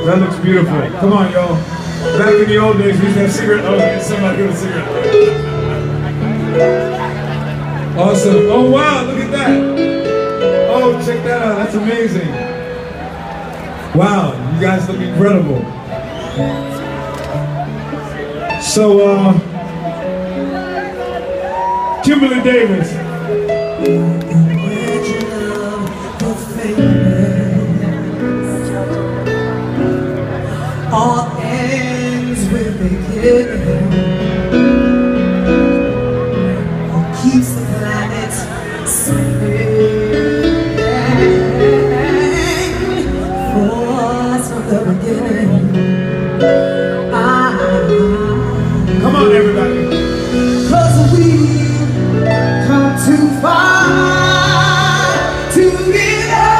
That looks beautiful. Come on, y'all. Back in the old days, we used to have cigarette. Oh, yeah, somebody with a cigarette. Awesome. Oh, wow, look at that. Oh, check that out. That's amazing. Wow, you guys look incredible. So, Kimberly Davis. All ends with beginning. What keeps the planet spinning for us from the beginning. Come on, everybody. 'Cause we've come too far to give up.